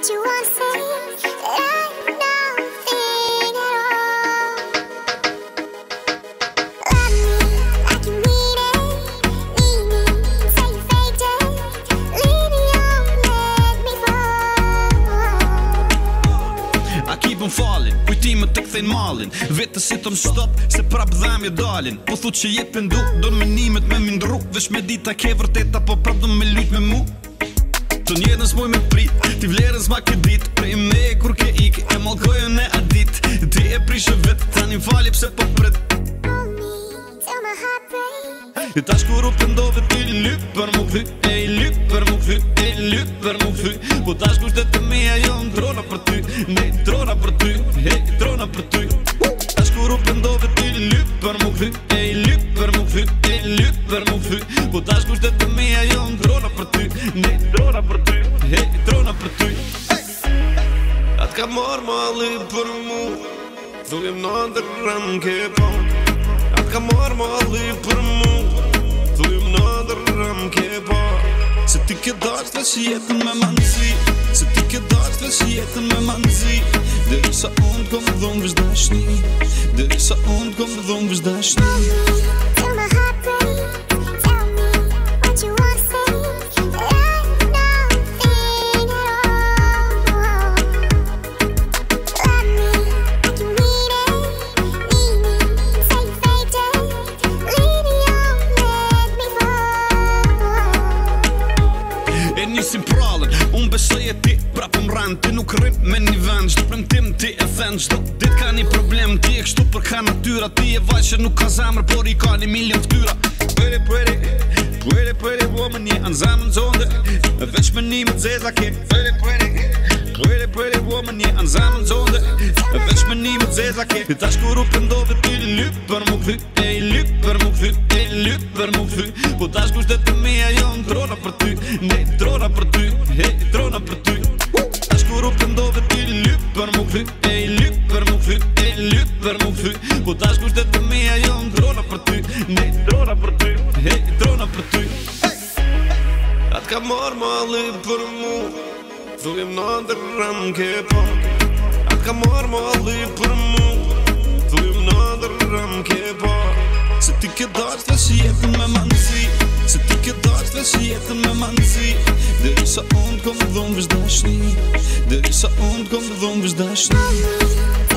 what you want to say. I know nothing at all. Love me like you need it. Say you faked it. Leave me on, let me fall. I keep on falling, kujtimet të kthejnë malin. Vetë si të më stop, se prap dhemje dalin. Po thu që jepin du, do në menimet me mindru. Vesh me dita ke vërteta, po prap do me lujt me mu. Të njetën s'moj me prit, ti vlerën s'ma ke dit. Prej me kur ke ik, e mallkojën e adit. Ti e prishe vet, tani fali pse po pret. Hold me till my heart breaks. E tash kur u pëndove ti lyp për mu kthy. E lyp për mu kthy, e lyp për mu kthy. Po tash kushtet të mia jo ndrona për ty. Ne trona për ty, he trona për ty. Tash kur u pëndove ti lyp për mu kthy. E lyp për mu kthy, e lyp për mu kthy. Po tash kushtet të mia jo ndrona për ty. Ne trona për ty, he trona për ty. Atë ka marrë malli për mu, thujem në ndërrem ke pa. Atë ka marrë malli për mu, thujem në ndërrem ke pa. Se ti ke dash të që jetën me manzi, se ti ke dash të që jetën me manzi. Deri sa unë t'kom dhon vësh dashni, deri sa unë t'kom dhon vësh dashni. Till my heart breaks. Tell me what you want to say. I know nothing at all. Love me like you need it. Say you faked it. Leave me on, let me fall. E nisim prallën, unë besoj e ti prap m'ran. Ti nuk rrim me një vend, çdo premtim ti e then. Çdo dit ka një problem, ti e kështu për ka natyra. Ti e vaj që nuk ka zemër, por i ka një milion ftyra. Pretty woman, je aan zemën zonde. Veç menimet zeza ke. Pretty woman, je aan zemën zonde. Veç menimet zeza ke. E tash kur u pëndove ti lyp për mu kthy. E lyp për mu kthy, e lyp për mu kthy. Po tash kushtet të mia jo ndrona për ty. Ne trona për ty, he trona për ty. Tash kur u pëndove ti lyp për mu kthy. E lyp për mu kthy, e lyp për mu kthy. Po tash kushtet të mia jo ndrona për ty. Ne trona për ty, he trona për ty. Atë ka marrë malli për mu, thujem në ndërrem ke pa. Atë ka marrë malli për mu, thujem në ndërrem ke pa. Se ti ke dash të që jetën me manzi, se ti ke dash të që jetën me manzi. Deri sa unë t'kom dhon vësh dashni, deri sa unë t'kom dhon vësh dashni.